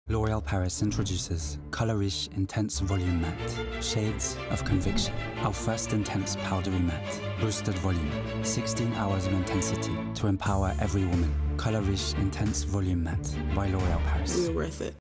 L'Oréal Paris introduces Color Riche Intense Volume Matte, Shades of Conviction. Our first intense powdery matte, boosted volume, 16 hours of intensity to empower every woman. Color Riche Intense Volume Matte by L'Oréal Paris. We were worth it.